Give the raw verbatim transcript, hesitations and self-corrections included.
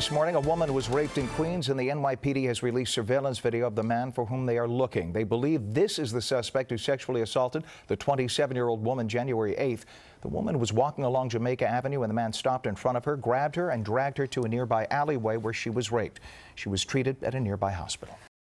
this morning. A woman was raped in Queens, and the N Y P D has released surveillance video of the man for whom they are looking. They believe this is the suspect who sexually assaulted the twenty-seven-year-old woman January eighth. The woman was walking along Jamaica Avenue when the man stopped in front of her, grabbed her, and dragged her to a nearby alleyway where she was raped. She was treated at a nearby hospital.